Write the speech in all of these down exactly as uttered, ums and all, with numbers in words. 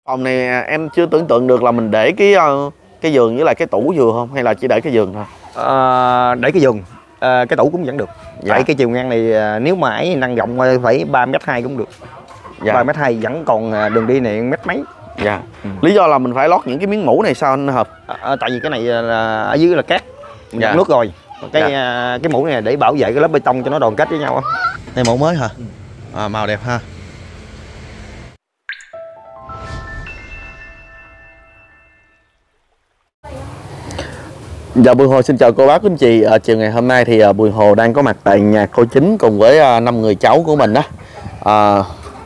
Phòng này em chưa tưởng tượng được là mình để cái cái giường với lại cái tủ vừa không, hay là chỉ để cái giường thôi? À, để cái giường, à, cái tủ cũng vẫn được. Dạ. Tại cái chiều ngang này nếu mà ấy năng rộng phải ba mét hai cũng được. Dạ. ba mét hai vẫn còn đường đi này mét mấy. Dạ. Ừ. Lý do là mình phải lót những cái miếng mũ này sao anh Hợp? À, tại vì cái này là ở dưới là cát, mình dạ. nước rồi. Cái dạ. cái mũ này để bảo vệ cái lớp bê tông cho nó đoàn kết với nhau. Đây mũ mới hả? À, màu đẹp ha. Dạ, Bùi Hồ xin chào cô bác quý anh chị. À, chiều ngày hôm nay thì à, Bùi Hồ đang có mặt tại nhà cô Chính cùng với à, năm người cháu của mình đó. À,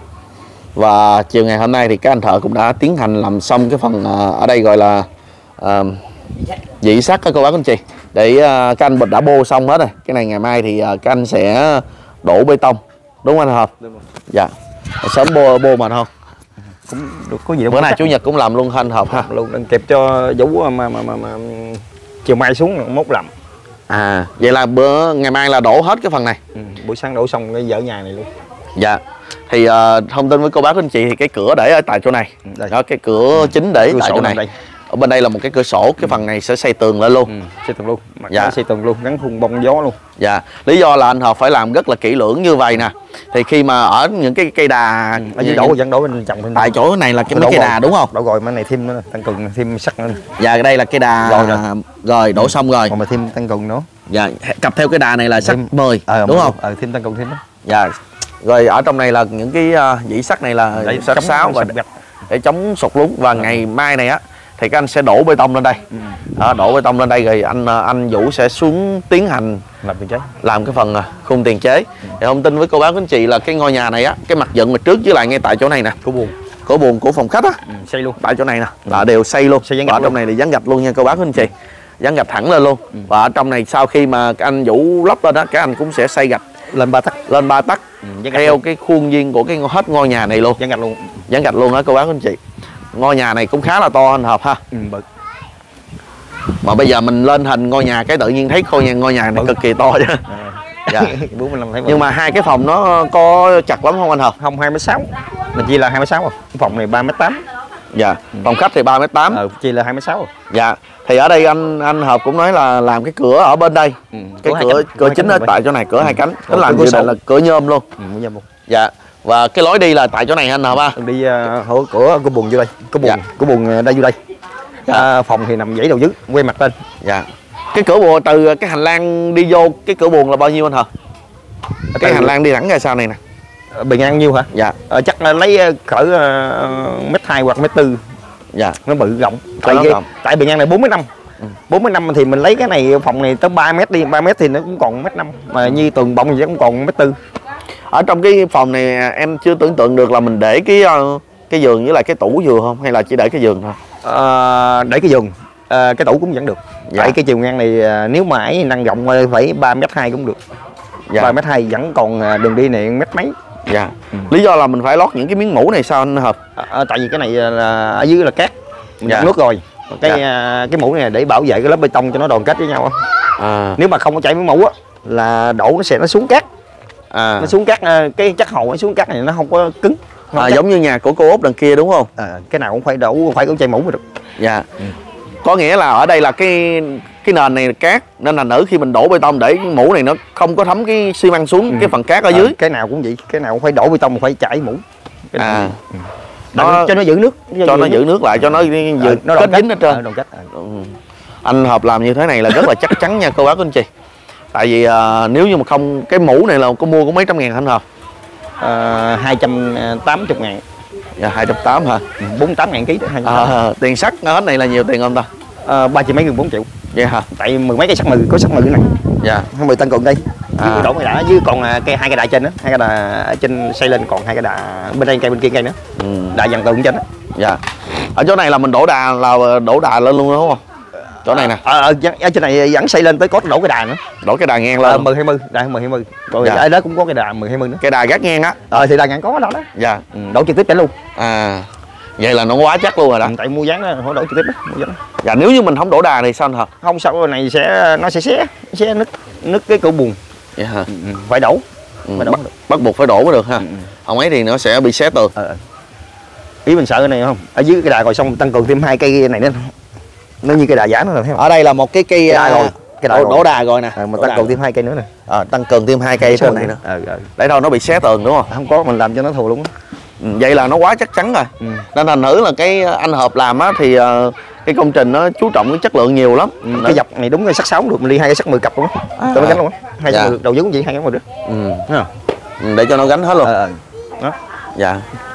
và chiều ngày hôm nay thì các anh thợ cũng đã tiến hành làm xong cái phần à, ở đây gọi là à, dĩ sắt các cô bác quý anh chị. Để à, các anh đã bô xong hết rồi. Cái này ngày mai thì à, các anh sẽ đổ bê tông, đúng không anh Hợp? Đúng rồi. Dạ. Sớm bô bô mà không? Cũng được, có gì đâu. Bữa nay chủ nhật cũng làm luôn anh Hợp ha. Luôn đang kịp cho Vũ mà mà mà, mà chiều mai xuống mốt làm. À, vậy là bữa ngày mai là đổ hết cái phần này. Ừ, buổi sáng đổ xong cái dỡ nhà này luôn. Dạ. Thì uh, thông tin với cô bác anh chị thì cái cửa để ở tại chỗ này. Đây. Đó, cái cửa ừ. chính để cửa tại chỗ này. Đây. Ở bên đây là một cái cửa sổ, cái ừ. phần này sẽ xây tường lên luôn. Ừ, xây tường luôn. Mặt dạ. xây tường luôn, gắn khung bông gió luôn. Dạ. Lý do là anh Hợp phải làm rất là kỹ lưỡng như vậy nè. Thì khi mà ở những cái cây đà ừ. ở dưới đổ vẫn đổ bên trồng bên tại chỗ này là cái mấy cây đà đúng không? Đổ rồi, mấy này thêm nữa, tăng cường thêm sắt nữa. Dạ, đây là cây đà rồi, rồi. rồi đổ ừ. xong rồi. Còn mà thêm tăng cường nữa. Dạ, cặp theo cái đà này là sắt mười ờ, đúng không? Ờ, thêm tăng cường thêm đó. Dạ. Rồi ở trong này là những cái uh, dĩ sắt này là sắt sáo và để, để chống sụt lún. Và ừ. ngày mai này á thì các anh sẽ đổ bê tông lên đây. Ừ. Đó, đổ bê tông lên đây rồi anh anh Vũ sẽ xuống tiến hành làm tiền chế, làm cái phần khung tiền chế. Ừ. Thì thông tin với cô bác quý anh chị là cái ngôi nhà này á, cái mặt dựng mặt trước với lại ngay tại chỗ này nè, cửa buồng, cửa buồng của phòng khách á, ừ, xây luôn. Tại chỗ này nè là ừ. đều xây luôn. Xây và ở trong này thì dán gạch luôn nha cô bác quý anh chị. Dán gạch thẳng lên luôn. Ừ. Và ở trong này sau khi mà các anh Vũ lắp lên đó, các anh cũng sẽ xây gạch lên ba tấc, lên ba tấc ừ, theo cái khuôn viên của cái hết ngôi nhà này luôn. Dán gạch luôn. Dán gạch luôn đó cô bác quý anh chị. Ngôi nhà này cũng khá là to anh Hợp ha. Ừ, bự. Mà bây giờ mình lên hình ngôi nhà cái tự nhiên thấy ngôi nhà ngôi nhà này bự. Cực kỳ to chứ. À. Dạ. Nhưng mà hai cái phòng nó có chặt lắm không anh Hợp? Không, hai mét sáu. Mình chia là hai mét sáu rồi. Phòng này ba mét tám. Dạ. Ừ. Phòng khách thì ba mét tám. Ờ, chia là hai mét sáu rồi. Dạ. Thì ở đây anh anh Hợp cũng nói là làm cái cửa ở bên đây. Ừ. Cái cửa cửa, cửa chính ở tại chỗ này, cửa ừ. hai cánh. Nó làm như vậy là cửa nhôm luôn. Ừ, cửa nhôm luôn. Dạ. Và cái lối đi là tại chỗ này anh Hợp ha. Đi uh, hổ cửa cửa buồng vô đây. Cửa buồng, dạ. cửa buồng đây vô đây. Dạ. À, phòng thì nằm dãy đầu dưới, quay mặt lên. Dạ. Cái cửa buồng từ cái hành lang đi vô cái cửa buồng là bao nhiêu anh Hợp? Cái từ... hành lang đi thẳng ra sau này nè. Bề ngang nhiêu hả? Dạ. À, chắc lấy cỡ uh, mét hai hoặc mét tư. Dạ. Nó bự rộng. Tại cái, tại bề ngang này bốn mét năm. Ừ. bốn mét năm thì mình lấy cái này phòng này tới ba mét đi, ba mét thì nó cũng còn mét năm. Mà như tường bông thì cũng còn mét tư. Ở trong cái phòng này em chưa tưởng tượng được là mình để cái cái giường với lại cái tủ vừa không, hay là chỉ để cái giường thôi? À, để cái giường, à, cái tủ cũng vẫn được. Dạ. Tại cái chiều ngang này nếu mà ấy năng rộng phải ba mét hai cũng được. Dạ. ba mét hai vẫn còn đường đi này mét mấy. Dạ. Ừ. Lý do là mình phải lót những cái miếng mũ này sao anh Hợp? À, tại vì cái này là ở dưới là cát, mình dạ. nước rồi. Cái dạ. cái mũ này để bảo vệ cái lớp bê tông cho nó đoàn kết với nhau. À. Nếu mà không có chảy miếng mũ á là đổ nó sẽ nó xuống cát. À. Nó xuống cát, cái chất hồ nó xuống cát này nó không có cứng. À, giống như nhà của cô Út đằng kia đúng không? À, cái nào cũng phải đổ, không phải có chảy mũ mới được. Dạ. Ừ. Có nghĩa là ở đây là cái cái nền này là cát, nên là nữ khi mình đổ bê tông để cái mũ này nó không có thấm cái xi măng xuống. Ừ. Cái phần cát ở dưới. À, cái nào cũng vậy, cái nào cũng phải đổ bê tông phải chảy mũ. Cái à. Ừ. Nó, cho nó giữ nước, cho, cho nó giữ nước lại, cho nó giữ nó kết dính hết trơn. À, kết. À. Ừ. Anh Hợp làm như thế này là rất là chắc chắn nha cô bác anh chị. Tại vì uh, nếu như mà không, cái mũ này là có mua có mấy trăm ngàn anh Hợp? Uh, hai trăm tám mươi ngàn. Dạ, hai trăm tám mươi hả? Ừ, bốn mươi tám ngàn ký. À, tiền sắt hết này là nhiều tiền không ta? Uh, ba triệu mấy gần bốn triệu. Vậy hả? Tại mười mấy cây sắt mười, có sắt mười này. Dạ. Không mười tăng cường đây. À. Đổ cái đà dưới còn cây hai cây đà trên đó, hai cây đà trên xây lên còn hai cây đà bên đây cây bên kia cây nữa. Ừ. Đà dàn tường trên đó. Dạ. Ở chỗ này là mình đổ đà là đổ đà lên luôn đúng không? Chỗ này nè. Ờ, ở, ở trên này vẫn xây lên tới có đổ cái đà nữa. Đổ cái đà ngang lên. Ờ, mười hai mươi, đà mười hai mươi. Rồi dạ. Ở đó cũng có cái đà mười hai mươi nữa. Cái đà gác ngang á. Ờ thì đà ngang có đó đó. Dạ. Ừ, đổ trực tiếp trên luôn. À. Vậy là nó quá chắc luôn rồi đó. Ừ, tại mua dán đó, họ đổ trực tiếp đó, mua dán đó. Dạ, nếu như mình không đổ đà thì sao anh Hợp? Không, sau này sẽ nó sẽ xé, xé nứt nứt cái cửa buồng. Vậy hả? Ừ, phải đổ. Ừ, phải đổ bắt, bắt buộc phải đổ mới được ha. Ừ. Không ấy thì nó sẽ bị xé tường. Ờ. Ý mình sợ cái này không, ở dưới cái đà rồi xong tăng cường thêm hai cây này nữa, nó như cây đà giá nữa rồi thấy không? Ở đây là một cái cây, cái đà rồi, cái đà đổ, đổ đà rồi nè, à, mà tăng cường thêm hai cây nữa nè. À, tăng cường thêm hai cây trên này nữa. Ừ, ừ. Để đâu nó bị xé tường đúng không? Không có, mình làm cho nó thù luôn. Ừ, vậy là nó quá chắc chắn rồi. Ừ. Nên thành thử là cái anh Hợp làm á thì uh, cái công trình nó chú trọng cái chất lượng nhiều lắm. Ừ, cái dọc này đúng cái sắt sáu được, mình đi hai cái sắt mười cặp luôn á. À, cho nó gánh luôn á. Hai dạ. đầu dưới cũng vậy, hai cái mười đứa. Ừ. Ừ. Để cho nó gánh hết luôn. Ờ, đó. Dạ.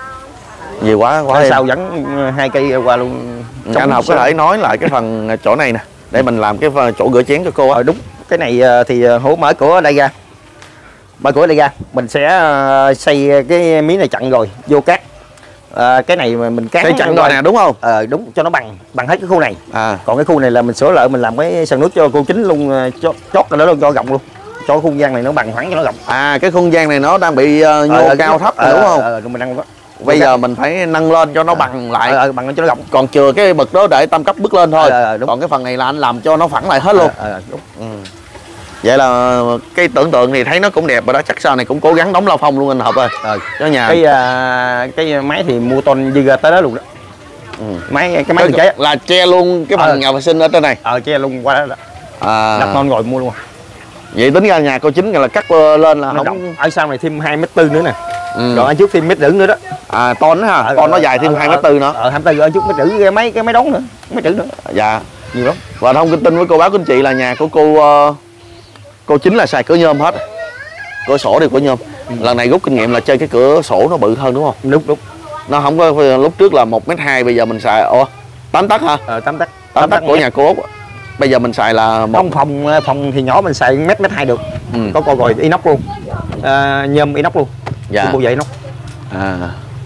Vì quá quá sau dẫn hai cây qua luôn. Anh Học có thể nói lại cái phần chỗ này nè để mình làm cái chỗ rửa chén cho cô á. Ờ, đúng. Cái này thì hố mở cửa ở đây ra. Mở cửa ở đây ra, mình sẽ xây cái miếng này chặn rồi, vô cát. À, cái này mà mình cát xây chặn rồi nè đúng không? Ờ đúng, cho nó bằng bằng hết cái khu này. À. Còn cái khu này là mình sửa lại, mình làm cái sàn nước cho cô chính luôn, chót chót nó luôn cho rộng luôn. Cho không gian này nó bằng phẳng cho nó rộng. À cái không gian này nó đang bị uh, nhô ờ, cao thấp ờ, đúng không? Ờ, ờ mình đang bây giờ mình phải nâng lên cho nó à, bằng lại, à, à, bằng cho nó rộng. Còn chừa cái bậc đó để tam cấp bước lên thôi. À, à, còn cái phần này là anh làm cho nó phẳng lại hết luôn. À, à, đúng. Ừ. Vậy là cái tưởng tượng thì thấy nó cũng đẹp rồi đó, chắc sau này cũng cố gắng đóng lao phong luôn anh Hợp ơi. À, cho nhà cái à, cái máy thì mua ton dư ra tới đó luôn đó. Ừ. Máy cái máy cái, là che luôn cái phần à, nhà vệ sinh ở trên này. Ờ che luôn qua đó. đó. À. Đặt non rồi mua luôn. Vậy tính ra nhà cô Chính là cắt lên là không động. Ở sau này thêm hai mét tư nữa nè. Ừ. Còn ở trước thêm mét rưỡi nữa đó. À ton đó ha, ờ, ton nó dài thêm hai mét tư nữa. Ờ hai mét tư ở trước mét rưỡi cái máy cái máy đóng nữa, mét rưỡi nữa. Dạ, nhiều lắm. Và thông tin tin với cô bác cô anh chị là nhà của cô uh, cô Chính là xài cửa nhôm hết. Cửa sổ đều cửa nhôm. Ừ. Lần này rút kinh nghiệm là chơi cái cửa sổ nó bự hơn đúng không? Đúng đúng. Nó không có lúc trước là một mét hai, bây giờ mình xài ủa tám tấc hả? Ờ tám tấc. tám tấc của nhà cô Út. Bây giờ mình xài là một... Không, phòng phòng thì nhỏ mình xài mét mét hai được. Ừ. Có con rồi inox luôn. À, nhôm inox luôn. Dạ. Bộ vậy inox. À.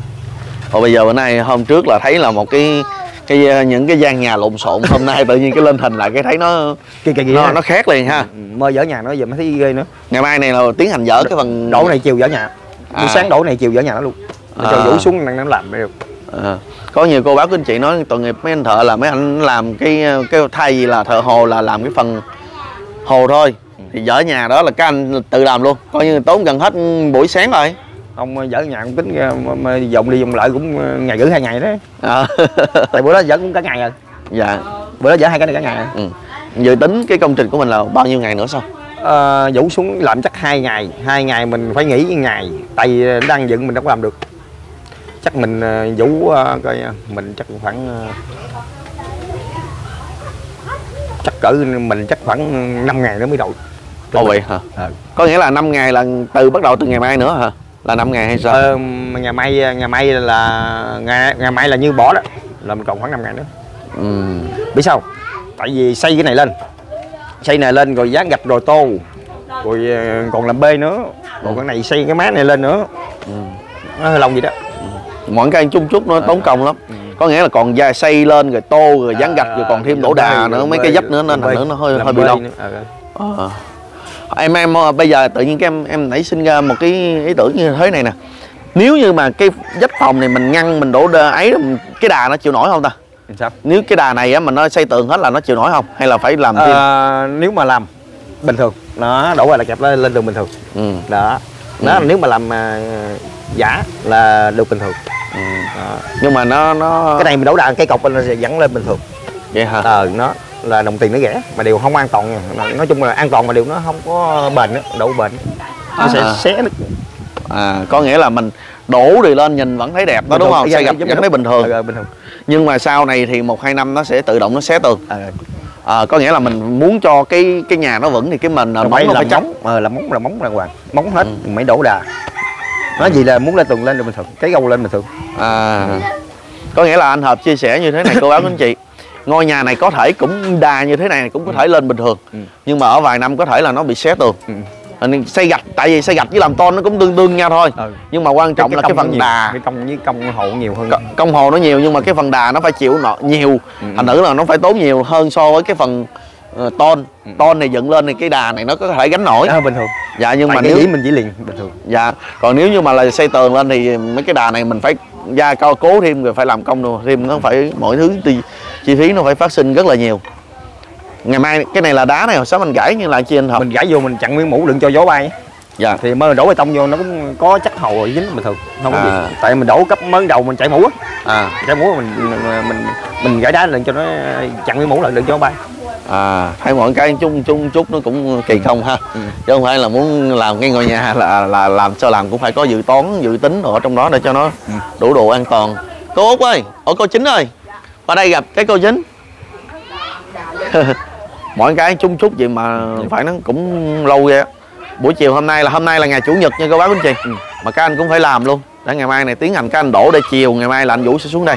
Ồ bây giờ bữa nay hôm trước là thấy là một cái cái những cái gian nhà lộn xộn, hôm nay tự nhiên cái lên hình lại cái thấy nó cái cái nó, nó khác liền ha. Ừ, mơ dở nhà nó giờ mới thấy ghê nữa. Ngày mai này là tiến hành dỡ cái phần đổ này chiều dỡ nhà. À. Sáng đổ này chiều dỡ nhà nó luôn. Nó à. Cho vũ xuống nó làm mới được. À. Có nhiều cô bác của anh chị nói tội nghiệp mấy anh thợ là mấy anh làm cái cái thay vì là thợ hồ là làm cái phần hồ thôi, thì dỡ nhà đó là các anh tự làm luôn, coi như tốn gần hết buổi sáng rồi. Ông dỡ nhà cũng tính mà dòng đi dòng lại cũng ngày gửi hai ngày đó. À. Tại bữa đó dỡ cũng cả ngày rồi. Dạ. Bữa đó dỡ hai cái này cả ngày rồi. Ừ. Dự tính cái công trình của mình là bao nhiêu ngày nữa sao? À, vũ xuống làm chắc hai ngày, hai ngày mình phải nghỉ ngày, tại vì đang dựng mình đâu có làm được. Chắc mình vũ uh, coi mình chắc khoảng uh, chắc cỡ mình chắc khoảng năm ngày nữa mới đậu. Ồ vậy hả? À. Có nghĩa là năm ngày là từ bắt đầu từ ngày mai nữa hả? Là năm ngày hay sao? Ờ, ngày mai ngày mai là ngày ngày mai là như bỏ đó, là mình còn khoảng năm ngày nữa. Ừ. Biết sao? Tại vì xây cái này lên, xây này lên rồi dán gạch rồi tô, rồi còn làm bê nữa, còn cái này xây cái má này lên nữa. Ừ. Nó hơi lâu vậy đó. Mọi cái chung chút nó tốn công lắm. Ừ. Có nghĩa là còn da xây lên rồi tô rồi dán gạch rồi còn thêm đổ đà nữa, mấy cái dấp nữa nên thành nữa nó hơi hơi bị lâu. À. Em em bây giờ tự nhiên cái em em nảy sinh ra một cái ý tưởng như thế này nè. Nếu như mà cái vách phòng này mình ngăn mình đổ đà ấy, cái đà nó chịu nổi không ta? Sao? Nếu cái đà này á mình nó xây tường hết là nó chịu nổi không? Hay là phải làm thêm? À, nếu mà làm bình thường nó đổ qua là kẹp lên lên tường bình thường. Ừ. Đó. Nó ừ. Nếu mà làm uh, giả là được bình thường. Ừ. Nhưng mà nó nó cái này mình đổ đà cây cọc nó sẽ dẫn lên bình thường. Vậy hả? Ờ nó là đồng tiền nó rẻ mà đều không an toàn nha. Nói chung là an toàn mà đều nó không có bền nữa, đổ bền nó à. Sẽ xé được. À có nghĩa là mình đổ đi lên nhìn vẫn thấy đẹp đó đúng không? Xây gạch vẫn thấy bình thường. À, bình thường. Nhưng mà sau này thì một hai năm nó sẽ tự động nó xé tường. À. À, có nghĩa là mình muốn cho cái cái nhà nó vững thì cái mình móng nó phải chống. Ờ là móng là móng đàng hoàng, móng hết ừ. Mấy đổ đà. Nó gì là muốn lên tường lên được bình thường, cái gâu lên bình thường. À. Có nghĩa là anh Hợp chia sẻ như thế này cô bác anh chị. Ngôi nhà này có thể cũng đà như thế này cũng có thể lên bình thường. Ừ. Nhưng mà ở vài năm có thể là nó bị xé tường. Ừ. Xây gạch, tại vì xây gạch với làm tôn nó cũng tương đương nhau thôi. Ừ. Nhưng mà quan trọng cái, cái là cái phần đà, cái công với công hộ nhiều hơn. C công hộ nó nhiều nhưng mà cái phần đà nó phải chịu nọ nhiều. Ừ. Thành thử là nó phải tốn nhiều hơn so với cái phần uh, tôn. Ừ. Tôn này dựng lên thì cái đà này nó có thể gánh nổi. Đó, bình thường. Dạ nhưng tại mà nếu nếu mình chỉ liền bình thường. Dạ. Còn nếu như mà là xây tường lên thì mấy cái đà này mình phải gia cao cố thêm rồi phải làm công nữa thêm, nó phải mọi thứ thì chi phí nó phải phát sinh rất là nhiều. Ngày mai cái này là đá này hồi sáng mình gãy như là chi anh Hợp? Mình gãy vô mình chặn miếng mũ đừng cho gió bay. Dạ. Thì mới đổ bê tông vô nó cũng có chất hồ dính bình thường, không có à. gì. Tại mình đổ cấp mới đầu mình chạy mũ á. À, chạy mũ mình mình mình, mình gãy đá lên cho nó chặn cái mũ lại đừng cho nó bay. À, thấy mọi cái chung chung chút nó cũng kỳ công ha. Ừ. Chứ không phải là muốn làm cái ngôi nhà là là làm sao làm cũng phải có dự toán dự tính ở trong đó để cho nó ừ. đủ độ an toàn. Cô Út ơi, ở cô Chính ơi, qua đây gặp cái cô Chính. Mọi cái chung chút vậy mà phải nó cũng lâu vậy. Buổi chiều hôm nay là hôm nay là ngày chủ nhật nha cô bác anh chị. Ừ. Mà các anh cũng phải làm luôn. Để ngày mai này tiến hành các anh đổ để chiều ngày mai là anh Vũ sẽ xuống đây.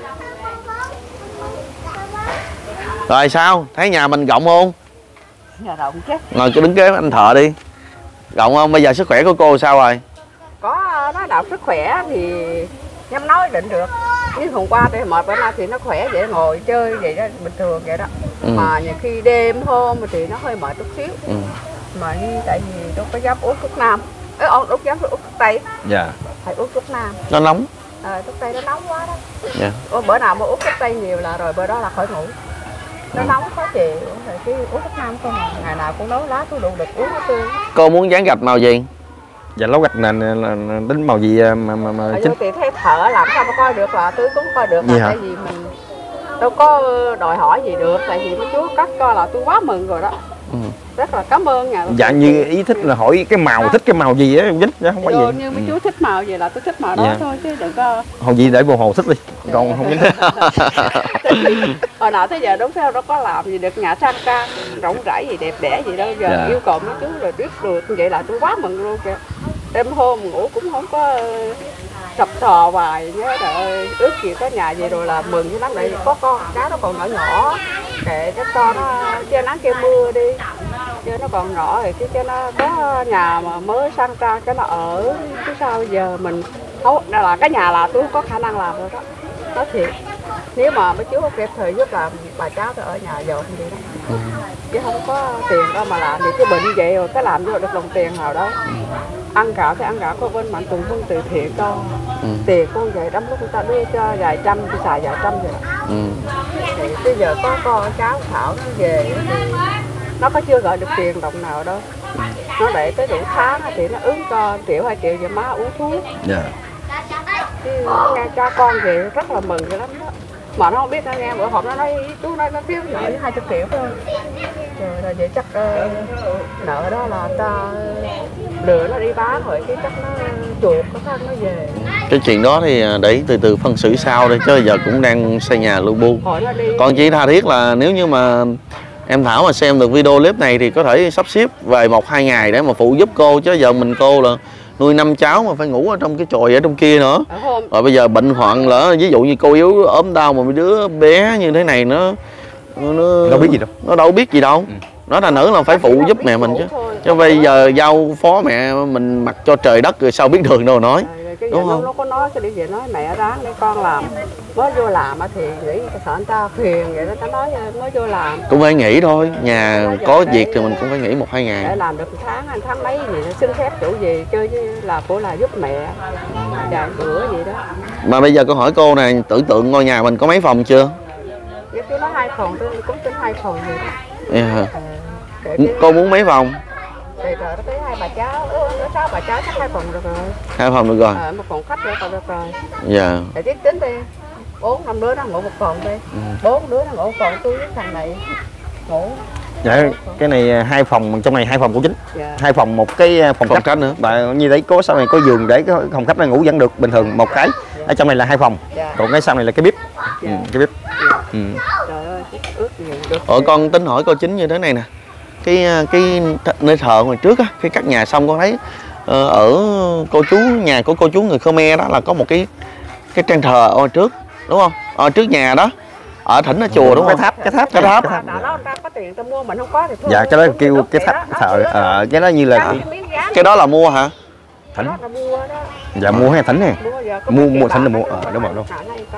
Rồi sao? Thấy nhà mình rộng không? Nhà rộng chứ. Ngồi cứ đứng kế anh thợ đi. Rộng không? Bây giờ sức khỏe của cô sao rồi? Có nói đạo sức khỏe thì em nói định được. Nhưng hôm qua thì mệt bữa nay thì nó khỏe vậy, ngồi chơi vậy đó, bình thường vậy đó. Ừ. Mà nhiều khi đêm hôm thì nó hơi mệt chút xíu. Ừ. Mà như tại vì đâu có dám uống thuốc nam. Ê, đâu dám uống thuốc tây. Dạ. Phải uống thuốc nam. Nó nóng. Ờ, thuốc tây nó nóng quá đó. Dạ. Bữa nào mà uống thuốc tây nhiều là rồi bữa đó là khỏi ngủ. Nó ừ. nóng khó chịu, rồi cái uống thuốc nam không à. Ngày nào cũng nấu lá tôi đủ được uống nó tươi. Cô muốn dán gạch màu gì? Dạ lấu gạch nền là đến màu gì mà mà, mà chính thì thấy thợ làm sao mà coi được là tôi cũng coi được là tại vì mình đâu có đòi hỏi gì được, tại vì mấy chú cắt coi là tôi quá mừng rồi đó. Ừ. Rất là cảm ơn nhà. Dạ như ý thích là hỏi cái màu, thích cái màu gì á dính chứ không phải gì. Như mấy chú thích màu gì là tôi thích màu đó dạ. thôi chứ đừng có. Hồ gì để vô hồ thích đi, còn không dính thích. Hồi nào tới giờ đúng theo đâu có làm gì được nhà sang trang rộng rãi gì đẹp đẽ gì đâu, giờ dạ. yêu cầu mấy chú rồi biết được vậy là tôi quá mừng luôn kìa. Đêm hôm ngủ cũng không có sập sò hoài nhớ trời ơi, ước gì có nhà gì rồi là mừng dữ lắm. Tại vì có con cá nó còn nhỏ nhỏ, kệ cái con nó che nắng che mưa đi, chứ nó còn nhỏ thì chứ cho nó có nhà mà mới sang trang cho nó ở chứ sao bây giờ mình không là cái nhà là tôi không có khả năng làm rồi đó, nói thiệt. Nếu mà mấy chú kịp thời giúp làm bà cháu tôi ở nhà giàu không đi đó. Ừ. Chứ không có tiền đâu mà làm thì cái bệnh như vậy rồi cái làm vô được đồng tiền nào đâu. Ừ. Ăn gạo thì ăn gạo có bên Mạnh Thường Quân từ thiện cho. Ừ. Tiền con vậy đâm lúc người ta đưa cho vài trăm thì xài vài trăm vậy đó. Ừ. Thì bây giờ có con cháu Thảo nó về thì nó có chưa gọi được tiền đồng nào đâu. Ừ. Nó để tới đủ tháng thì nó ứng cho triệu hai triệu vậy má uống thuốc. Yeah. Chứ nghe cha con về rất là mừng vậy lắm đó. Mà nó không biết, nó nghe bữa hộp nó nói chú nói nó thiếu vậy hai mươi triệu thôi. Rồi là vậy chắc uh, nợ đó là ta lừa nó đi bán rồi cái chắc nó chuột có thân nó về. Cái chuyện đó thì để từ từ phân xử sau đi, chứ giờ cũng đang xây nhà lưu bu. Còn chỉ tha thiết là nếu như mà em Thảo mà xem được video clip này thì có thể sắp xếp về một hai ngày để mà phụ giúp cô, chứ giờ mình cô là nuôi năm cháu mà phải ngủ ở trong cái chòi ở trong kia nữa. Rồi bây giờ bệnh hoạn lỡ ví dụ như cô yếu ốm đau mà mấy đứa bé như thế này nó nó đâu biết gì đâu, nó đâu biết gì đâu. Ừ. Nó là nữ là phải phụ giúp mẹ mình chứ. Chứ bây giờ giao phó mẹ mình mặc cho trời đất rồi sao biết đường đâu nói. Cái đúng không? Nó có nói cái điều gì nói mẹ ráng để con làm, mới vô làm thì nghĩ sợ anh ta phiền vậy đó, ta nói mới vô làm cũng phải nghỉ thôi, nhà có việc thì mình cũng phải nghỉ một hai ngày để làm được một tháng anh tháng mấy gì xin phép chủ gì chơi chứ là của là giúp mẹ vài bữa gì đó. Mà bây giờ cô hỏi cô này, tưởng tượng ngôi nhà mình có mấy phòng chưa? Tôi nói hai phòng, tôi cũng tính hai phòng gì đó. Yeah. À, cô muốn mấy phòng? Thì rồi nó tới hai bà cháu, nó sáu bà cháu chắc hai phòng được rồi. Hai phòng được rồi. À, một phòng khách nữa còn được rồi. Dạ. Để tiết tính đi, bốn năm đứa nó ngủ một phòng đi, bốn ừ. đứa nó ngủ một phòng, tôi với thằng này ngủ. Dạ, cái này hai phòng, trong này hai phòng của chính, dạ. Hai phòng một cái phòng, phòng khách. khách nữa. Và như đấy có sau này có giường để cái phòng khách nó ngủ vẫn được bình thường một cái. Dạ. Ở trong này là hai phòng, dạ. Còn cái sau này là cái bếp, dạ. Ừ, cái bếp. Dạ. Ừ. Trời ơi, ước gì được. Ờ, con tính hỏi cô Chính như thế này nè, cái cái nơi thờ ngoài trước á, khi cắt nhà xong con thấy uh, ở cô chú nhà của cô chú người Khmer đó là có một cái cái trang thờ ở trước đúng không? Ở trước nhà đó. Ở thỉnh ở chùa đúng không? Cái tháp, cái tháp, cái tháp. Đó đó ta có tiền ta mua mình không có thì thôi. Dạ cái đó kêu cái tháp thờ, ờ cái đó như là cái đó là mua hả? Thỉnh. Dạ mua hay thỉnh nè. Mua mua thỉnh là mua ờ đúng rồi luôn.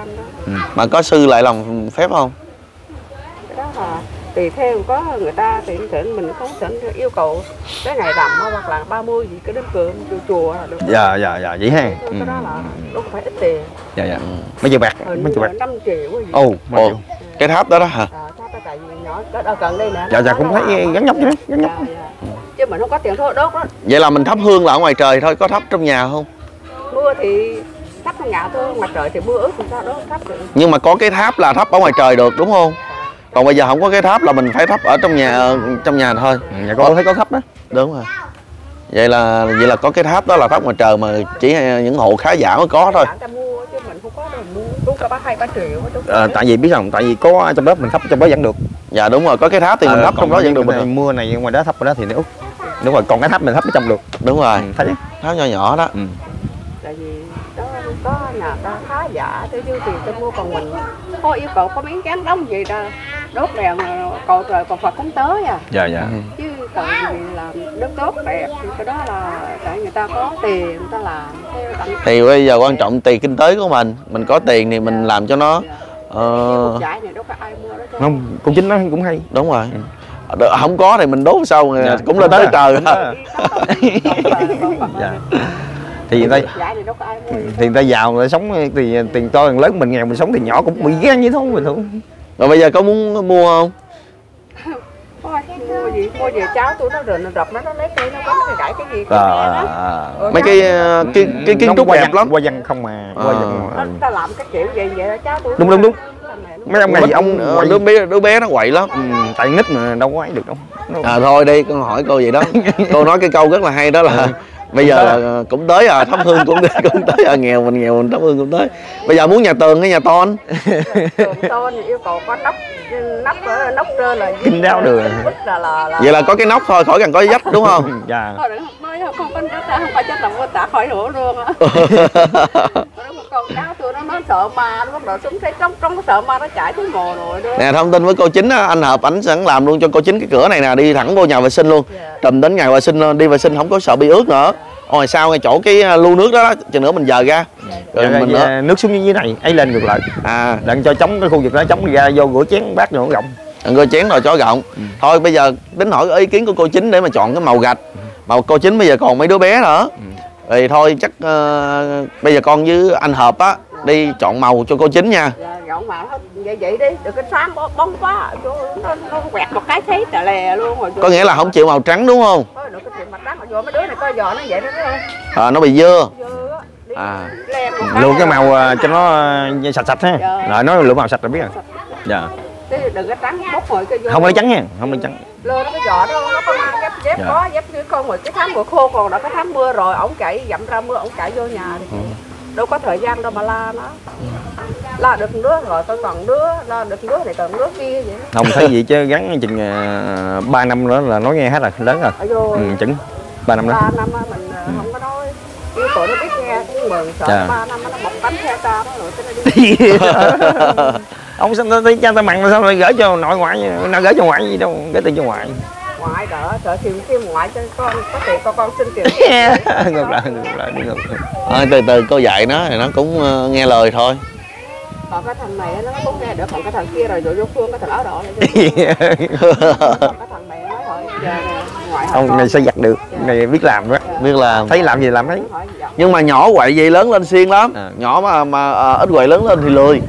Mà có sư lại làm phép không? Cái đó là tùy theo, có người ta thì thỉnh mình không thỉnh yêu cầu cái ngày rằm hoặc là ba mươi gì cái đến cơm chùa chùa là được. Dạ dạ dạ vậy ha. Cái đó là lúc phải ít tiền. Dạ dạ. Mấy triệu bạc, mấy triệu bạc. năm triệu gì. Ồ, ồ. Cái tháp đó đó hả? À, tháp đó tại vì nhỏ đó ở gần đây nè. Dạ dạ cũng thấy gắn nhóc chứ, gắn nhóc. chứ mình không có tiền thuốc đốt đó. Vậy là mình thắp hương là ở ngoài trời thôi, có thắp trong nhà không? Mưa thì thắp trong nhà thôi, ngoài trời thì mưa ướt thì sao đó thắp được. Nhưng mà có cái tháp là thắp ở ngoài trời được đúng không? Còn bây giờ không có cái tháp là mình phải thắp ở trong nhà, trong nhà thôi. Nhà con thấy có thắp đó. Đúng rồi. Vậy là vậy là có cái tháp đó là thắp ngoài trời mà chỉ những hộ khá giả mới có thôi. Ta mua chứ mình không có đâu mua. Đúng cả ba hai ba triệu. À, tại vì biết không? Tại vì có trong bếp mình thắp trong bếp vẫn được. Dạ đúng rồi, có cái tháp thì mình à, thắp trong đó vẫn được. Mình mưa này ngoài đó thắp ở đó thì nó út. Đúng rồi, còn cái tháp mình thắp ở trong được. Đúng rồi. Ừ, thấy tháp nhỏ nhỏ đó. Ừ. Tại vì đó có nhà ta khá giả thế chứ thì ta mua, còn mình có yêu cầu có miếng cán đóng gì ra đốt đèn cầu trời cầu Phật cũng tới à. Dạ dạ. Ừ. Chứ cần gì làm đất tốt đẹp thì cái đó là tại người ta có tiền người ta làm theo tặng. Thì bây giờ quan trọng tiền kinh tế của mình, mình có tiền thì mình làm cho nó. Ờ... Giải này đâu có ai mua đó cho không, cũng chính nó cũng hay. Đúng rồi. Ừ. Không có thì mình đốt sau dạ, cũng lên tới trời. Dạ. Thì người ta thì người ta giàu người ta sống thì tiền to tiền lớn, mình nghèo mình sống thì nhỏ cũng bị ghen như thôi mình thôi. Rồi bây giờ có muốn mua không? Thôi, mua gì mua về cháu tôi nó rồi nó rập nó nó lấy cây nó có cái gãy cái gì à, đó. À, mấy cái cái cái kiến trúc đẹp lắm. Qua dân không mà. Qua dân. Nó ta làm cái kiểu vậy vậy cháu tôi. Đúng đúng đúng. Mấy ông này ông quậy... đứa bé đứa bé nó quậy lắm. Ừ, tại nít mà đâu có ấy được đâu. À thôi đi con hỏi cô vậy đó. Cô nói cái câu rất là hay đó là bây giờ là cũng tới à, thắp hương cũng cũng tới à, nghèo mình nghèo mình thắp hương cũng tới. Bây giờ muốn nhà tường hay nhà ton? Tường ton yêu cầu có nóc nóc nóc trên là kinh đáo được. Là, là, là... Vậy là có cái nóc thôi, khỏi cần có vách đúng không? Dạ. Thôi đừng nói không không có không phải chết lòng của tạ khỏi nữa luôn á. Con cháu tôi nó nó sợ ma, nó bắt đầu súng thấy trong trong nó sợ ma nó chạy xuống mồ rồi đó. Nè thông tin với cô Chính á, anh Hợp ảnh sẵn làm luôn cho cô Chính cái cửa này nè, đi thẳng vô nhà vệ sinh luôn. Yeah. Trùm đến ngày vệ sinh đi vệ sinh không có sợ bị ướt nữa. Rồi sau ngay chỗ cái lưu nước đó, đó chừng nữa mình dời ra. Rồi dạ, mình dạ, nước xuống như thế này, ấy lên ngược lại. À, đặng cho chống cái khu vực đó chống ra vô rửa chén bát rồi nó rộng. Rửa chén rồi cho rộng. Ừ. Thôi bây giờ tính hỏi ý kiến của cô Chính để mà chọn cái màu gạch. Ừ. Mà cô Chính bây giờ còn mấy đứa bé nữa. Ừ. Thì thôi chắc uh, bây giờ con với anh Hợp á đi chọn màu cho cô Chính nha. Dạ, chọn màu hết vậy vậy đi, đừng có sáng bóng quá, nó, nó quẹt một cái thấy tà lè luôn rồi. Có nghĩa là không chịu màu trắng đúng không? Thôi đừng có chịu màu trắng, rồi mấy đứa này coi giò nó vậy đó đúng không? À, nó bị dơ. Dơ á. À. Luôn cái màu uh, cho nó uh, sạch sạch ha. Dạ. Rồi nói lượng màu sạch là biết rồi. Dạ. Thế đừng có trắng bốc rồi cái vô. Không lấy trắng nha, không lấy trắng. Lên cái giò đó nó có mang dép dép dạ. Có dép cái con rồi cái tháng mùa khô còn đã cái tháng mưa rồi ổng chạy dặm ra mưa ổng chạy vô nhà đi. Ừ. Đâu có thời gian đâu mà la nó. La được đứa rồi tôi còn đứa, la được đứa này còn đứa kia vậy. Không thấy gì chứ gắn chừng uh, ba năm nữa là nói nghe hết rồi, lớn rồi. Ừ, chừng ba năm nữa. ba năm á mình ừ. Không có nói. Yêu tụi nó biết nghe cũng mừng sợ dạ. ba năm nó bọc bánh theo ta đó rồi tới nó đi. Ông sao thấy cha ta mặn sao lại gửi cho nội ngoại, nó gửi cho ngoại gì đâu, gửi tiền cho ngoại. Ngoại đỡ, sợ tìm kiếm ngoại cho con, có tiền con con xin tiền. Ngược lại, ngược lại, đi ngược. À, từ từ cô dạy nó thì nó cũng uh, nghe lời thôi. Còn cái thằng này nó cũng nghe được, còn cái thằng kia rồi vô phương cái thằng áo đỏ này. Còn cái thằng này nói thôi, giờ ngoại ông này sẽ giặt được, này biết làm đó, biết làm. Thấy làm gì làm thấy. Nhưng mà nhỏ quậy gì lớn lên xiên lắm, à. Nhỏ mà mà à, ít quậy lớn lên thì lười.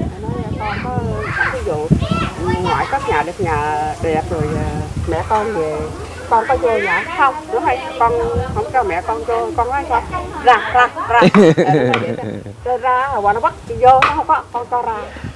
Ví dụ ngoại cất nhà được nhà đẹp rồi mẹ con về con có vô nhà không đúng hay con không cho mẹ con vô con nói sao ra ra ra ra ra rồi nó bắt vô nó không có con cho ra.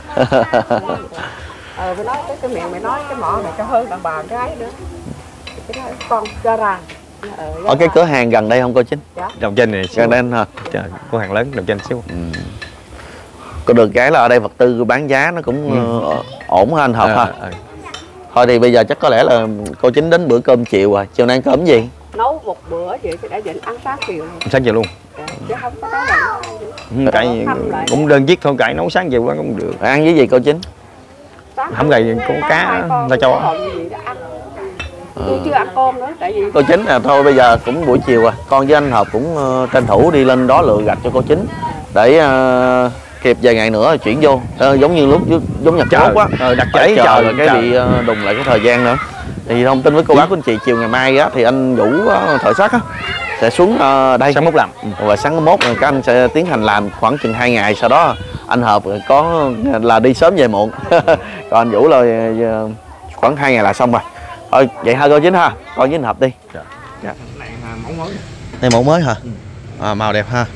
Ờ mày nói cái cái miệng mày nói cái mỏ này cho hơn đàn bà gái nữa cái đó con cho ra. Ờ, ở cái cửa hàng gần đây không cô Chính? Dạ. Đồng trên này gần đây hả? Trời, cửa hàng lớn đồng trên xíu. Ừ. Có được cái là ở đây vật tư bán giá nó cũng ừ. uh, ổn ha anh Hợp à, ha. À. Thôi thì bây giờ chắc có lẽ là cô Chính đến bữa cơm chiều rồi. Chiều nay ăn cơm gì? Nấu một bữa vậy thì đã dành ăn sáng chiều. Sáng chiều luôn. Dạ, chứ không có nấu lại. Ừ, cải cũng đơn giản thôi, cải nấu sáng chiều đó cũng được. Ăn với gì cô Chính? Sáng không gầy con cá ta cho. Tôi chưa ăn cơm nữa tại vì cô Chính là thôi bây giờ cũng buổi chiều à, con với anh Hợp cũng uh, tranh thủ đi lên đó lựa gạch cho cô Chính để uh, kịp vài ngày nữa chuyển vô uh, giống như lúc giống nhật cốt quá ờ, đặt cháy chờ là cái bị uh, đùng lại cái thời gian nữa. Thì thông tin với cô bác của anh chị chiều ngày mai á thì anh Vũ uh, thợ sắt á sẽ xuống uh, đây sáng mốt làm ừ. Và sáng mốt các anh sẽ tiến hành làm khoảng chừng hai ngày, sau đó anh Hợp có là đi sớm về muộn còn anh Vũ là uh, khoảng hai ngày là xong rồi. Thôi vậy ha cô Chính ha, con với anh Hợp đi. Dạ. Dạ. Này là mẫu mới. Này mẫu mới hả? Ừ. À, màu đẹp ha.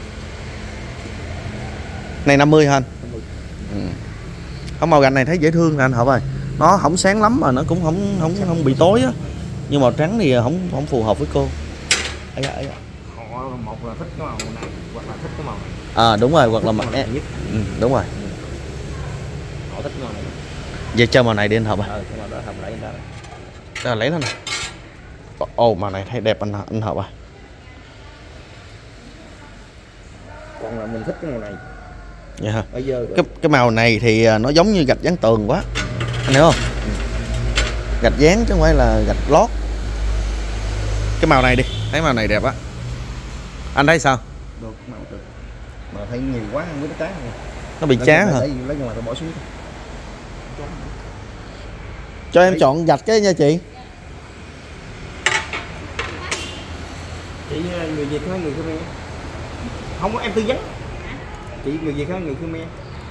Này năm mươi hả anh? Ừ. Không, màu gạch này thấy dễ thương nè anh Hợp ơi. Nó không sáng lắm mà nó cũng không không không bị tối á. Nhưng màu trắng thì không không phù hợp với cô. Ấy da, ấy da. Họ một là thích cái màu này hoặc là thích cái màu này. À đúng rồi, hoặc là mặt này nhất. Ừ, đúng rồi. Họ thích màu này. Vậy cho màu này đi anh Hợp ơi. Ờ, cái màu đó Hợp lấy ra. Đó, lấy nó nè. Ồ, màu này thấy đẹp anh anh Hợp ơi. Còn là mình thích cái màu này. Dạ hả? Bây giờ Cái cái màu này thì nó giống như gạch dán tường quá. Anh hiểu không? Ừ. Gạch dán chứ không phải là gạch lót. Cái màu này đi, thấy màu này đẹp á. Anh thấy sao? được màu được. Mà thấy nhiều quá không biết nó chán rồi. Nó bị chán hả? Lấy lấy ngoài tôi bỏ xuống. Cho em chọn gạch cái nha chị. Chị người Việt hay người Khmer? Không có em tư vấn. Chị người Việt hay người Khmer?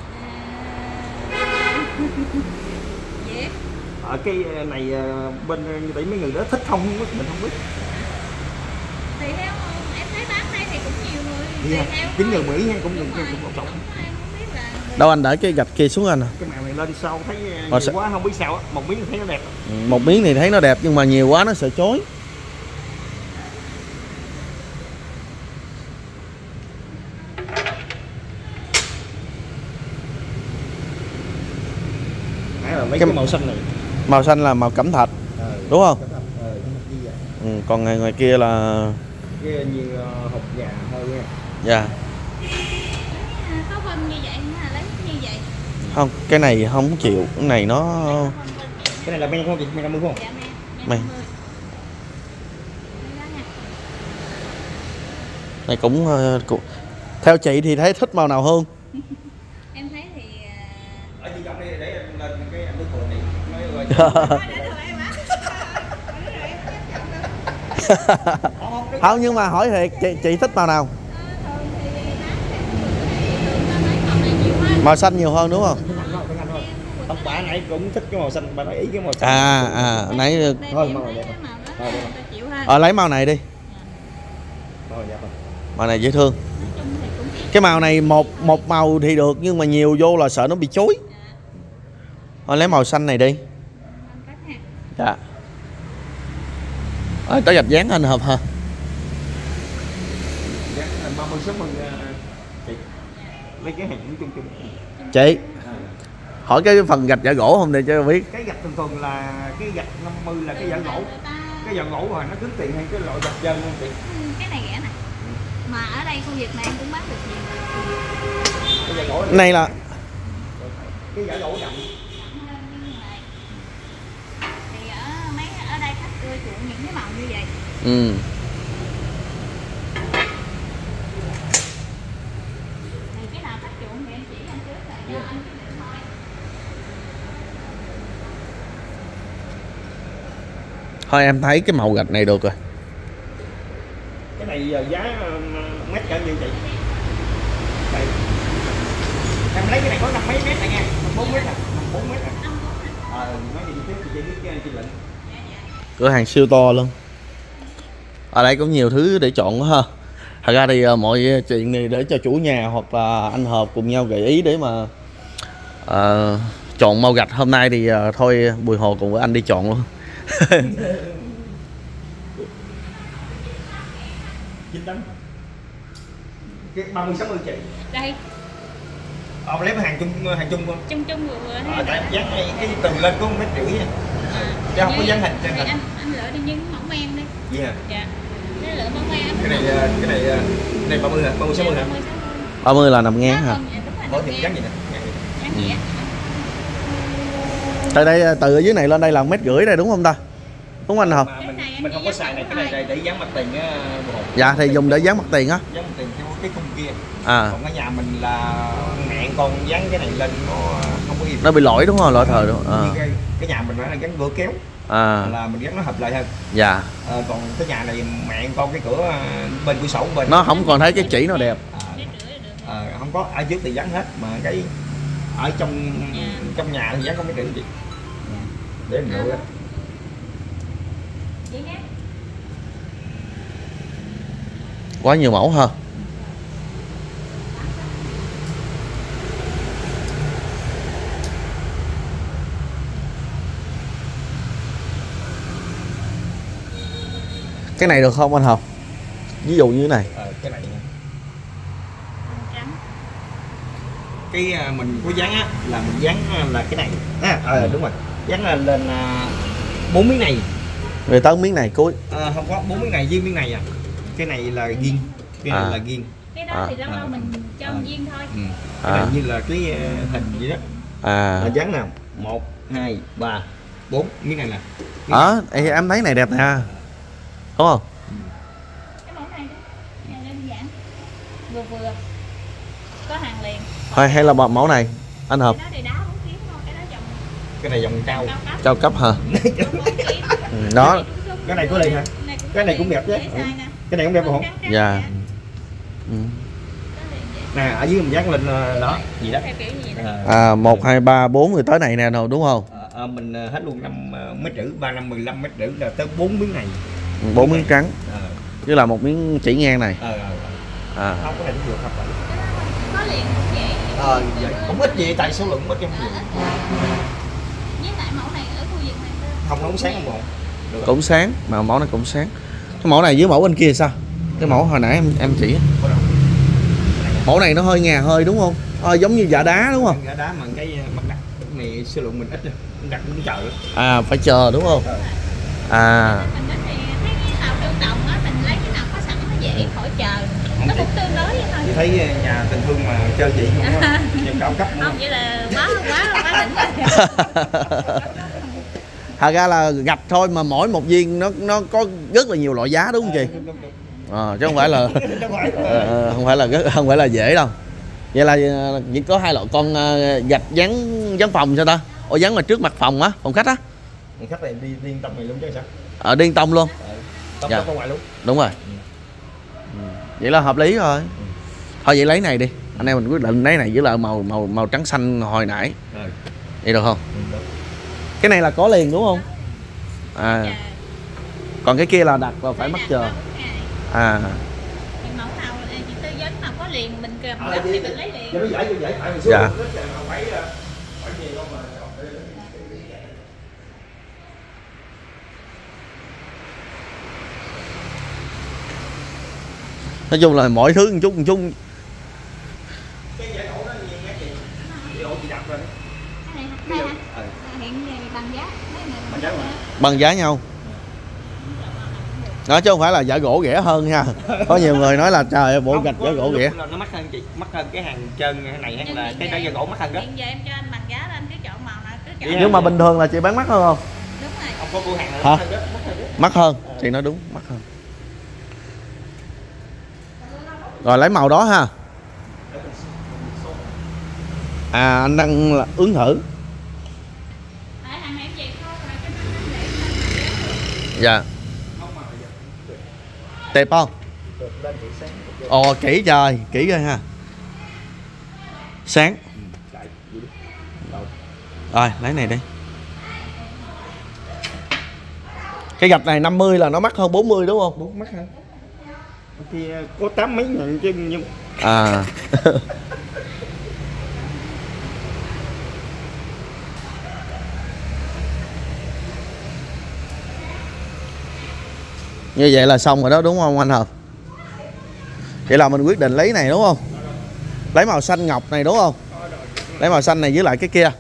Ở cái này bên như tỷ mấy người đó thích không mình không biết. Tùy theo em thấy bán đây thì cũng nhiều người. Tùy yeah. theo chính người Mỹ nha cũng đừng cũng một trọng. Đâu anh để cái gạch kia xuống anh à. Cái màu này lên sau thấy nhiều Ờ, quá không biết sao á, một miếng thấy nó đẹp. Ừ, một miếng thì thấy nó đẹp nhưng mà nhiều quá nó sợ chói. Là mấy cái, cái màu xanh này. Màu xanh là màu cẩm thạch. Ờ, đúng không? Cẩm thạch. Ờ, ừ, còn ngoài, ngoài kia là cái như uh, hộp gà thôi nha. Dạ. Có phân như vậy mà lấy như vậy. Không, cái này không chịu, cái này nó cái này là men không chị? Men năm mươi không? Dạ, men. Này cũng, cũng theo chị thì thấy thích màu nào hơn? Em thấy thì ở chị chọn đi để em lên cái em nước thường này. Không, nhưng mà hỏi thiệt chị, chị thích màu nào? Màu xanh nhiều hơn đúng không? Ông bà nãy cũng thích cái màu xanh, bà nói ý cái màu xanh. À à nãy thôi màu này ờ lấy màu này đi. Màu này dễ thương. Cái màu này một một màu thì được nhưng mà nhiều vô là sợ nó bị chối. Thôi lấy màu xanh này đi. Dạ. Ờ, tới gạch dán anh Hợp hả? ba mươi sáu mươi chị. Lấy cái hàng chung chung. Chị. Hỏi cái phần gạch vỏ gỗ không để cho biết. Cái gạch thường thường là cái gạch năm mươi là cái vỏ gỗ. Cái vỏ gỗ rồi nó cứng tiền hay cái loại gạch chân không chị? Cái này rẻ nè. Mà ở đây khu vực này em cũng bán được nhiều. Cái vỏ gỗ này, này là cái vỏ gỗ đậm. Thì ở mấy ở đây khách ưa chuộng những cái màu như vậy. Ừ. Thì cái nào khách chuộng thì em chỉ anh trước rồi cho anh quyết định thôi. Thôi em thấy cái màu gạch này được rồi. Cái này giờ giá mét cả nhiêu chị? Đây. Em lấy cái này có năm mấy mét này nha, năm bốn mét à, năm bốn mét à. Ờ, mấy gì tiếp thì chị biết chị lệnh. Cửa hàng siêu to luôn. Ở đây có nhiều thứ để chọn quá ha. Thật ra thì mọi chuyện này để cho chủ nhà hoặc là anh Hợp cùng nhau gợi ý để mà uh, chọn màu gạch. Hôm nay thì uh, thôi Bùi Hồ cùng với anh đi chọn luôn. chín tấm. Cái ba mươi sáu mươi chị. Đây. Ờ lấy hàng chung hàng chung không? Chung chung vừa vừa Ờ, tại dán này cái từ lên có một mét rưỡi nha. À, chứ không có dán hình trên hình. Anh anh lựa đi những mẫu men đi. Gì hả? Dạ. Cái lựa mẫu men. Cái này cái này cái này ba mươi hả? ba mươi sáu mươi hả? ba mươi là nằm ngang hả? Có thì dán gì nè. Dán gì á? Từ đây từ ở dưới này lên đây là mét rưỡi đây đúng không ta? Đúng không anh Hợp? Mình, mình không có xài này, cái này để, để dán mặt tiền á. Dạ thì dùng để dán mặt tiền á. Dán mặt tiền theo cái khung kia. À. Còn ở nhà mình là ngạn con dán cái này lên nó không có im. Nó bị lỗi đúng không? Lỗi thời đúng. À. Cái, cái nhà mình phải là gắn cửa kéo. À. Là mình gắn nó hợp lại hơn. Dạ. À, còn cái nhà này mạn con cái cửa bên cửa sổ bên. Nó không còn thấy cái chỉ nó đẹp. À, à, không có ở trước thì dán hết mà cái ở trong trong nhà thì dán không cái chữ gì. Để mình lựa. Quá nhiều mẫu ha. Cái này được không anh Hợp? Ví dụ như thế này. Ờ, cái này cái à, mình có dán á là mình dán là cái này à, à đúng rồi, dán là lên bốn à, miếng này Người tới miếng này cuối. à, không có bốn miếng này với miếng này à, cái này là ghim, cái này À. là ghim, Cái đó À. thì lâu lâu mình cho À. viên thôi. ừ. Cái À. này như là cái à, hình vậy đó, À. là dán nào một hai ba bốn miếng này nè. Ờ, à, em thấy này đẹp nè. Đúng không? Cái mẫu này đó, hàng đơn giản, vừa vừa, có hàng liền. Hay hay là mẫu này anh Hợp? Cái đó thì đá bốn kiếm thôi, cái đó dòng Cái này dòng cao, cao cấp. Cao cấp hả? bốn kiếm. Ừ, đó. cái này có liền hả? Cái này cũng đẹp chứ. Dễ xài nè. Cái này cũng đẹp không? Dạ. Ừ. Nè ở dưới mình dán lên à, đó gì đó. Theo kiểu gì đó. À, À, một, hai, ba, bốn người tới này nè đâu đúng không? à, à, mình à, hết luôn năm à, mét rưỡi, ba năm mười lăm mét rưỡi là tới bốn miếng này. Bốn miếng trắng À, với là một miếng chỉ ngang này. ờ, ờ, ờ. À. Không, cái này cũng được không phải. Có liền cũng dễ. Ờ, vậy cũng ít gì tại số lượng ít trong nhiều. Với lại mẫu này ở khu vực này thôi. Không nó cũng sáng không bộ. Được. Cũng sáng mà mẫu này cũng sáng. Cái mẫu này với mẫu bên kia sao? Cái mẫu hồi nãy em em chỉ. Mẫu này nó hơi ngà hơi đúng không? Ờ, giống như dạ đá đúng không? Gã đá mà cái mặt đặt cái này số lượng mình ít rồi. Đặt cũng chờ đó. À, phải chờ đúng không? À. Mình đó thì thấy cái nào tương đồng á, mình lấy cái nào có sẵn nó dễ khỏi chờ. Nó cũng tương đối vậy thôi. Chị thấy nhà tình thương mà chơi chị không có nhà cao cấp Không, vậy là quá quá quá đỉnh rồi. Thật ra là gạch thôi mà mỗi một viên nó nó có rất là nhiều loại giá đúng không chị? À, chứ không phải là ờ, không phải là rất, không phải là dễ đâu. Vậy là ờ, chỉ có hai loại con ờ, gạch dán dán phòng sao ta? Ồ, dán mà trước mặt phòng á, phòng khách á. khách này đi đi tâm này luôn chứ sao? Ở điên tông luôn. Tâm Dạ. có ngoài luôn. Đúng rồi. Ừ. Vậy là hợp lý rồi. Thôi vậy lấy này đi. Anh em mình quyết định lấy này với lại màu màu màu trắng xanh hồi nãy. Rồi. Vậy được không? Ừ, được. Cái này là có liền đúng không? À. Chờ. Còn cái kia là đặt là phải mất chờ. À. Thì mẫu nào chị tư vấn nào có liền mình cầm gấp thì mình lấy liền. Cho nó dễ cho dễ tại mình số Dạ. lượng ít không phải phải nhiều đâu mà. Nói chung là mọi thứ một chút một chút. Cái giải đổ nó nhiều cái gì? Giải đổ chị đặt rồi. Cái này đây hả? Ừ. Hiện giờ bằng giá. Mấy người Bằng giá mà. Bằng giá nhau. Đó chứ không phải là giả gỗ rẻ hơn nha. Có nhiều người nói là trời ơi, bộ Không, gạch có giả gỗ lúc rẻ. là nó mắc hơn chị, mắc hơn cái hàng trơn này hay là cái trái da gỗ mắc hơn đó. Hiện giờ em cho anh bằng giá đó, anh cứ chọn màu nào cứ chọn. Dạ. Nhưng mà bình thường là chị bán mắc hơn không? Đúng rồi. Không có cửa hàng nào Hả? mắc hơn đó, mắc hơn đó. Mắc hơn, chị nói đúng, mắc hơn. Rồi lấy màu đó ha. À, anh đang là ứng thử. Tại hàng em vậy thôi rồi cho nên để Dạ. Đẹp không? Ồ, kỹ trời, kỹ ghê ha. Sáng. Rồi, lấy này đi. Cái gạch này năm mươi là nó mắc hơn bốn mươi đúng không? Bốn mắc hơn. Thì có tám mấy ngàn chứ nhưng À. Như vậy là xong rồi đó đúng không anh Hợp? Vậy là mình quyết định lấy này đúng không? Lấy màu xanh ngọc này đúng không? Lấy màu xanh này với lại cái kia.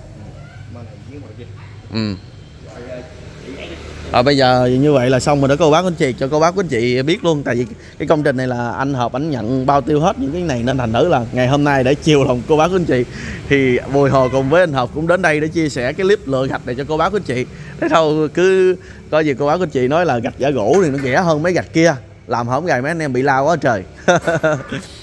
Ừ. Rồi bây giờ như vậy là xong rồi đó cô bác anh chị, cho cô bác anh chị biết luôn. Tại vì cái công trình này là anh Hợp anh nhận bao tiêu hết những cái này, nên thành thử là ngày hôm nay để chiều lòng cô bác anh chị thì Bùi Hồ cùng với anh Hợp cũng đến đây để chia sẻ cái clip lựa gạch này cho cô bác anh chị. Thế thôi cứ coi gì cô bác anh chị nói là gạch giả gỗ thì nó rẻ hơn mấy gạch kia, làm hổng gài mấy anh em bị lao quá trời.